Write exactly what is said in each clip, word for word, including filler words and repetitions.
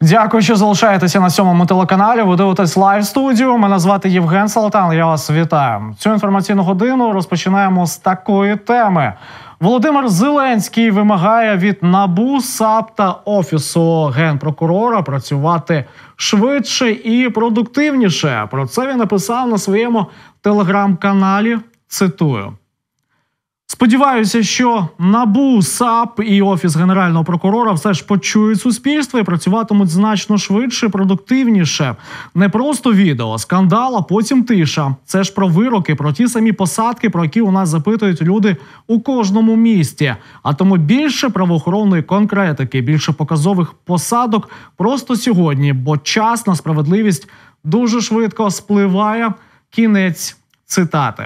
Дякую, що залишаєтеся на сьомому телеканалі. Ви дивитесь лайв-студію. Мене звати Євген Салтан. Я вас вітаю. Цю інформаційну годину розпочинаємо з такої теми. Володимир Зеленський вимагає від НАБУ, САП та Офісу Генпрокурора працювати швидше і продуктивніше. Про це він написав на своєму телеграм-каналі. Цитую. Сподіваюся, що НАБУ, САП і Офіс Генерального прокурора все ж почують суспільство і працюватимуть значно швидше, продуктивніше. Не просто відео, скандал, а потім тиша. Це ж про вироки, про ті самі посадки, про які у нас запитують люди у кожному місті. А тому більше правоохоронної конкретики, більше показових посадок просто сьогодні, бо час на справедливість дуже швидко спливає. Кінець цитати.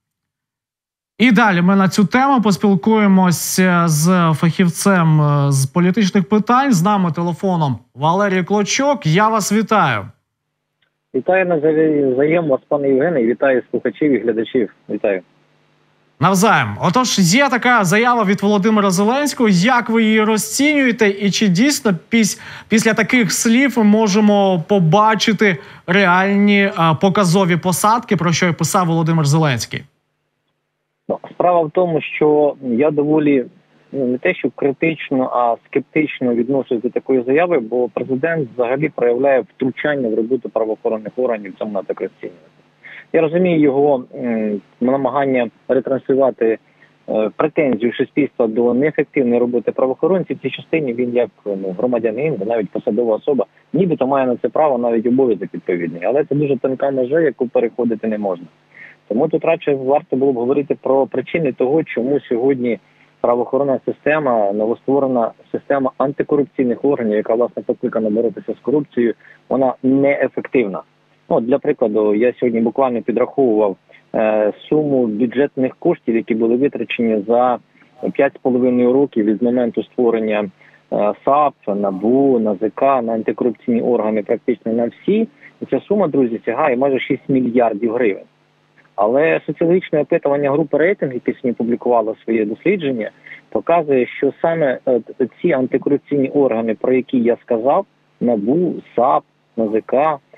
І далі ми на цю тему поспілкуємося з фахівцем з політичних питань. З нами телефоном Валерій Клочок. Я вас вітаю. Вітаю навзаєм вас, пане Євгене, і вітаю слухачів і глядачів. Вітаю. Навзаєм. Отож, є така заява від Володимира Зеленського. Як ви її розцінюєте? І чи дійсно піс... після таких слів ми можемо побачити реальні а, показові посадки, про що й писав Володимир Зеленський? Ну, справа в тому, що я доволі, ну, не те, що критично, а скептично відношусь до такої заяви, бо президент взагалі проявляє втручання в роботу правоохоронних органів в цьому на так розцінювати. Я розумію його м, намагання ретранслювати е, претензію суспільства до неефективної роботи правоохоронців. В цій частині він як ну, громадянин, навіть посадова особа, нібито має на це право, навіть обов'язок відповідний. Але це дуже тонка межа, яку переходити не можна. Тому тут радше варто було б говорити про причини того, чому сьогодні правоохоронна система, новостворена система антикорупційних органів, яка, власне, покликана боротися з корупцією, вона неефективна. Ну, для прикладу, я сьогодні буквально підраховував е, суму бюджетних коштів, які були витрачені за п'ять з половиною років від моменту створення е, САП, НАБУ, НАЗК, на антикорупційні органи, практично на всі. І ця сума, друзі, сягає майже шість мільярдів гривень. Але соціологічне опитування групи «Рейтинг», яке сьогодні публікувало своє дослідження, показує, що саме ці антикорупційні органи, про які я сказав, НАБУ, САП, НАЗК,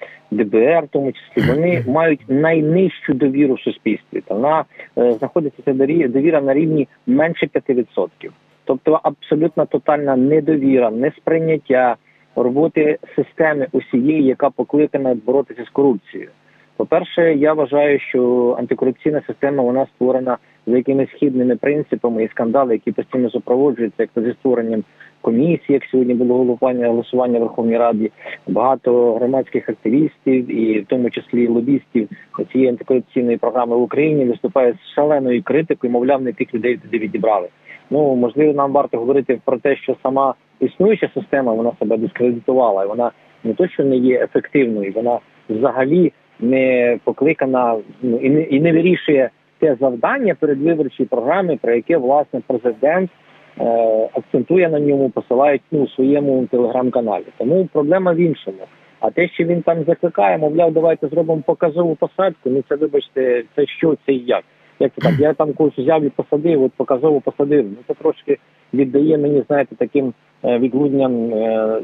ДБР, в тому числі, вони мають найнижчу довіру в суспільстві. Вона е, знаходиться ця довіра на рівні менше п'яти відсотків. Тобто абсолютно тотальна недовіра, несприйняття роботи системи усієї, яка покликана боротися з корупцією. По-перше, я вважаю, що антикорупційна система, вона створена за якимись східними принципами, і скандали, які постійно супроводжуються, як зі створенням комісії, як сьогодні було голосування, голосування в Верховній Раді, багато громадських активістів, і в тому числі лобістів цієї антикорупційної програми в Україні виступають з шаленою критикою, мовляв, не тих людей туди відібрали. Ну, можливо, нам варто говорити про те, що сама існуюча система, вона себе дискредитувала, і вона не то, що не є ефективною, вона взагалі не покликана ну, і, не, і не вирішує те завдання передвиборчої програми, про яке, власне, президент е, акцентує на ньому, посилають ну, у своєму телеграм-каналі. Тому проблема в іншому. А те, що він там закликає, мовляв, давайте зробимо показову посадку, ну це, вибачте, це що, це і як? Як це так? Я там когось взяв і посадив, от показово посадив. Ну це трошки віддає мені, знаєте, таким е, відлудням е,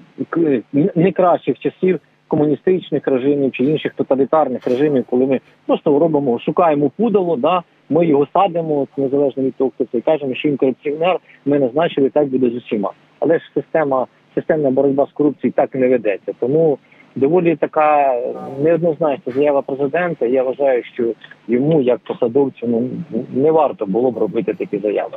не кращих часів, комуністичних режимів чи інших тоталітарних режимів, коли ми просто робимо, шукаємо пудало, да, ми його садимо, незалежно від того, хто це, і кажемо, що він корупціонер, ми назначили, так буде з усіма. Але ж система, системна боротьба з корупцією так не ведеться. Тому доволі така неоднозначна заява президента. Я вважаю, що йому, як посадовцю, ну, не варто було б робити такі заяви.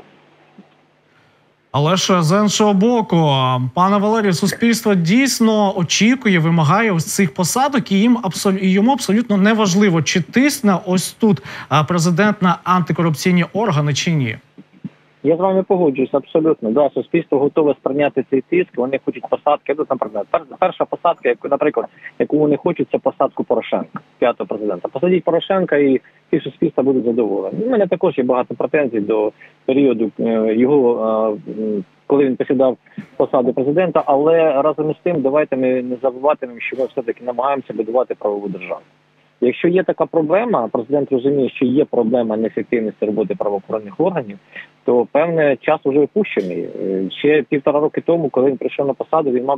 Але ж з іншого боку, пане Валерію, суспільство дійсно очікує, вимагає ось цих посадок, і їм абсолютно, і йому абсолютно не важливо, чи тисне ось тут президент на антикорупційні органи, чи ні. Я з вами погоджуюсь, абсолютно. Да, суспільство готове сприйняти цей тиск, вони хочуть посадки. Ну, наприклад, перша посадка, яку, наприклад, яку вони хочуть, це посадку Порошенка, п'ятого президента. Посадіть Порошенка і всі суспільства будуть задоволені. У мене також є багато претензій до періоду його, коли він посідав посаду президента, але разом із тим давайте ми не забуватимемо, що ми все-таки намагаємося будувати правову державу. Якщо є така проблема, президент розуміє, що є проблема неефективності роботи правоохоронних органів, то певний час вже опущений. Ще півтора роки тому, коли він прийшов на посаду, він мав би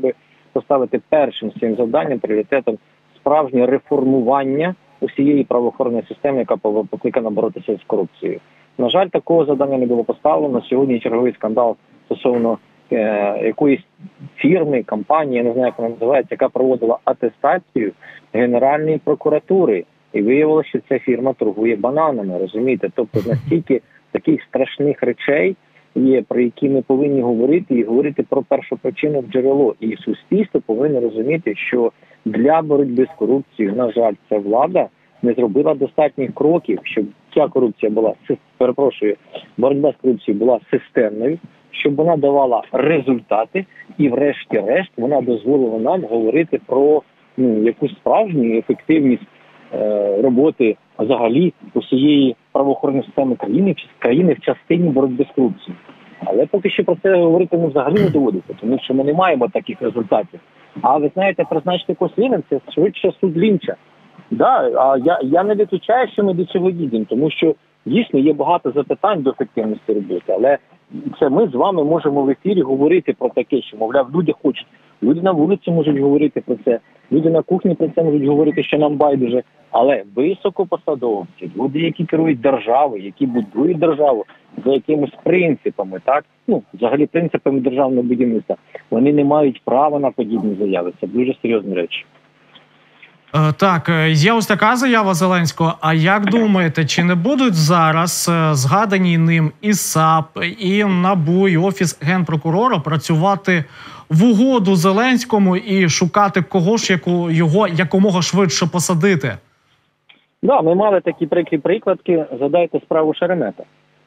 поставити першим своїм завданням, пріоритетом справжнє реформування усієї правоохоронної системи, яка покликана боротися з корупцією. На жаль, такого завдання не було поставлено. Сьогодні черговий скандал стосовно е, якоїсь фірми, компанії, я не знаю, як вона називається, яка проводила атестацію Генеральної прокуратури. І виявилося, що ця фірма торгує бананами, розумієте? Тобто настільки таких страшних речей є, про які ми повинні говорити, і говорити про першопричину джерело. І суспільство повинно розуміти, що для боротьби з корупцією, на жаль, ця влада не зробила достатніх кроків, щоб ця корупція була, перепрошую, боротьба з корупцією була системною, щоб вона давала результати і врешті-решт вона дозволила нам говорити про ну, якусь справжню ефективність е, роботи взагалі усієї правоохоронної системи країни, країни в частині боротьби з корупцією. Але поки що про це говорити ну, взагалі не доводиться, тому що ми не маємо таких результатів. А ви знаєте, призначити якогось Лінча – це швидше суд Лінча. Да, а я, я не виключаю, що ми до цього їдемо, тому що дійсно є багато запитань до ефективності роботи, але це ми з вами можемо в ефірі говорити про таке, що, мовляв, люди хочуть. Люди на вулиці можуть говорити про це, люди на кухні про це можуть говорити, що нам байдуже. Але високопосадовці, люди, які керують державою, які будують державу за якимись принципами, так, ну, взагалі принципами державного будівництва, вони не мають права на подібні заяви. Це дуже серйозні речі. Так, є ось така заява Зеленського. А як думаєте, чи не будуть зараз згадані ним і САП, і НАБУ, і Офіс Генпрокурора працювати в угоду Зеленському і шукати кого ж яку, його якомога швидше посадити? Так, да, ми мали такі прикрі прикладки. Згадайте справу Шеремета.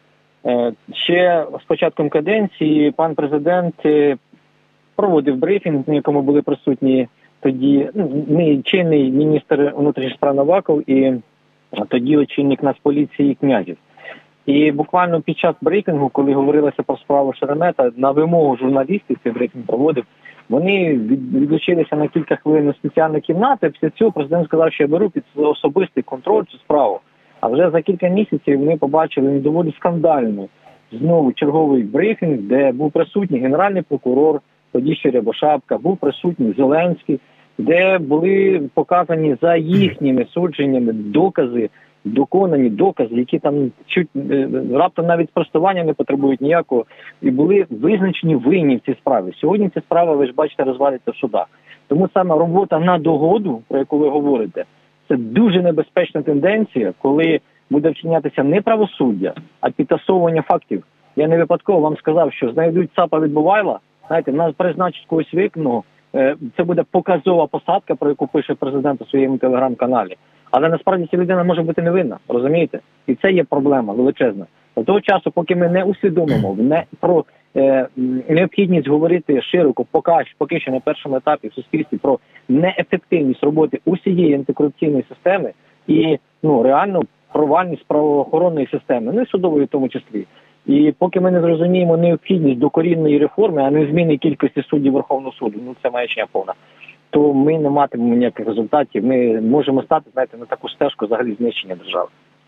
Ще з початком каденції пан президент проводив брифінг, на якому були присутні тоді ну, чинний міністр внутрішніх справ Аваков і тоді очільник Нацполіції Князів. І буквально під час брифінгу, коли говорилося про справу Шеремета, на вимогу журналістів цей брифінг проводив, вони відлучилися на кілька хвилин у спеціальну кімнату. Після цього президент сказав, що я беру під особистий контроль цю справу. А вже за кілька місяців ми побачили доволі скандальну знову черговий брифінг, де був присутній генеральний прокурор, тоді ще Рябошапка, був присутній Зеленський, де були показані за їхніми судженнями докази, доконані докази, які там чуть раптом навіть спростування не потребують ніякого, і були визначені винні в цій справі. Сьогодні ця справа, ви ж бачите, розвалиться в судах. Тому саме робота на догоду, про яку ви говорите, це дуже небезпечна тенденція, коли буде вчинятися не правосуддя, а підтасовування фактів. Я не випадково вам сказав, що знайдуть ЦАПа Відбувайла, знаєте, нас призначить когось вікно, це буде показова посадка, про яку пише президент у своєму телеграм-каналі. Але насправді ця людина може бути невинна, розумієте? І це є проблема величезна. До того часу, поки ми не усвідомимо не про е, необхідність говорити широко, поки, поки що на першому етапі в суспільстві про неефективність роботи усієї антикорупційної системи і ну, реально провальність правоохоронної системи, ну і судової в тому числі. І поки ми не зрозуміємо необхідність докорінної реформи, а не зміни кількості суддів Верховного суду, ну це маячня повна, то ми не матимемо ніяких результатів. Ми можемо стати, знаєте, на таку стежку взагалі знищення держави.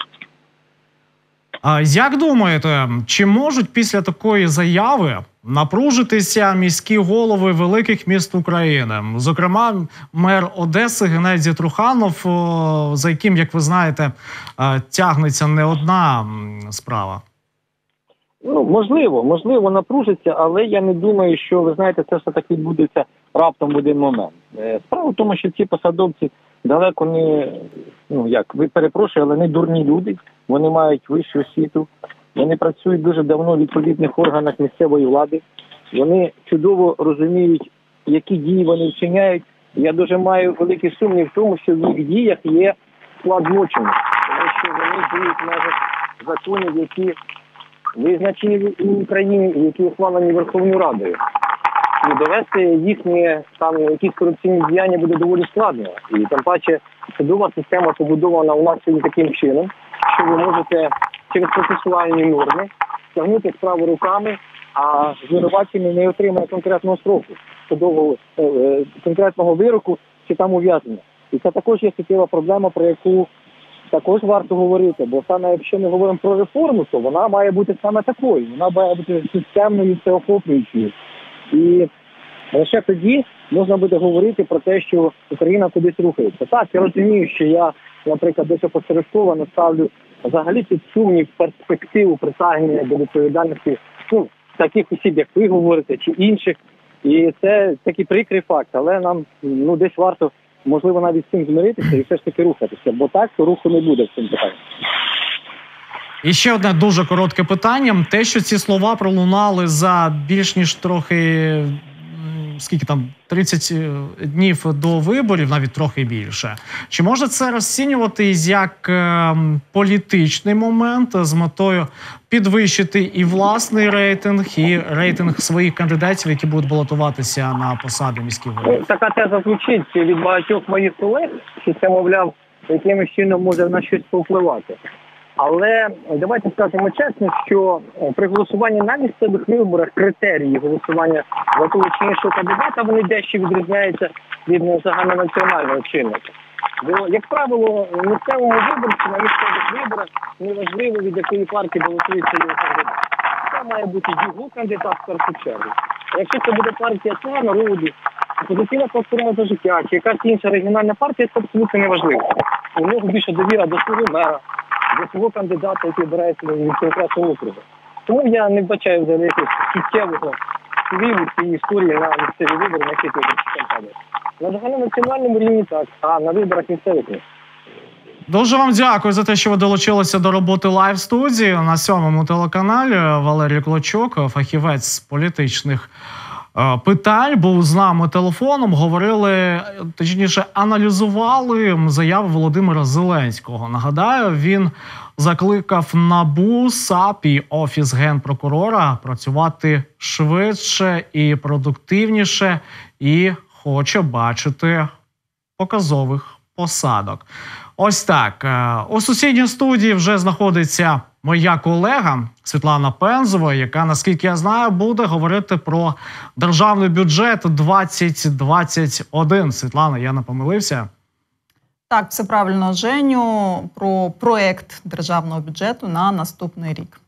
А як думаєте, чи можуть після такої заяви напружитися міські голови великих міст України? Зокрема, мер Одеси Геннадій Труханов, за яким, як ви знаєте, тягнеться не одна справа. Ну, можливо, можливо, напружиться, але я не думаю, що, ви знаєте, це все так відбудеться раптом в один момент. Справа в тому, що ці посадовці далеко не, ну як, ви перепрошую, але не дурні люди. Вони мають вищу освіту, вони працюють дуже давно в відповідних органах місцевої влади. Вони чудово розуміють, які дії вони вчиняють. Я дуже маю великий сумнів в тому, що в їх діях є склад злочину. Тому що вони діють в межах законів, які визначені в Україні, які ухвалені Верховною Радою. І довести їхні там якісь корупційні діяння буде доволі складно. І тим паче судова система побудована у нас сьогодні таким чином, що ви можете через процесуальні норми тягнути справу руками, а звинувачений не отримає конкретного строку, судового, е, конкретного вироку чи там ув'язнення. І це також є суттєва проблема, про яку також варто говорити, бо саме якщо ми говоримо про реформу, то вона має бути саме такою, вона має бути системною, всеохоплюючою. І лише тоді можна буде говорити про те, що Україна кудись рухається. Так, я розумію, що я, наприклад, десь опосередковано ставлю взагалі під сумнів перспективу притягнення до відповідальності, ну, таких осіб, як ви говорите, чи інших. І це такий прикрий факт, але нам, ну, десь варто, можливо, навіть з цим змиритися і все ж таки рухатися, бо так, то руху не буде в цьому питанні. І ще одне дуже коротке питання. Те, що ці слова пролунали за більш ніж трохи, скільки там, тридцять днів до виборів, навіть трохи більше. Чи може це розцінювати як е, політичний момент з метою підвищити і власний рейтинг, і рейтинг своїх кандидатів, які будуть балотуватися на посади міських голів? Така теза звучить від багатьох моїх колег, що це, мовляв, якимось чином може на щось повпливати. Але давайте скажемо чесно, що при голосуванні на місцевих виборах критерії голосування за того чи іншого кандидата, вони дещо відрізняються від загальнонаціонального чинника. Бо, як правило, місцевому виборцю на місцевих виборах неважливо, від якої партії балотується його кандидат. Це має бути його кандидат в першу чергу. А якщо це буде партія «Слуга народу», «Опозиційна платформа за життя» чи якась інша регіональна партія, це абсолютно неважливо. У нього більше довіра до свого мера, до свого кандидата, який обирається від конкретного округу. Тому я не вбачаю взагалі якогось суттєвого впливу цієї історії на місцеві вибори, на ці виборчі кампанії. На загальнонаціональному рівні так, а на виборах місцевих ні. Дуже вам дякую за те, що ви долучилися до роботи лайв-студії. На сьомому телеканалі Валерій Клочок, фахівець з політичних питань, був з нами телефоном, говорили, точніше, аналізували заяви Володимира Зеленського. Нагадаю, він закликав НАБУ, САП і Офіс Генпрокурора працювати швидше і продуктивніше і хоче бачити показових посадок. Ось так. У сусідній студії вже знаходиться моя колега Світлана Пензова, яка, наскільки я знаю, буде говорити про державний бюджет двадцять двадцять один. Світлана, я не помилився? Так, все правильно, Женю, про проект державного бюджету на наступний рік.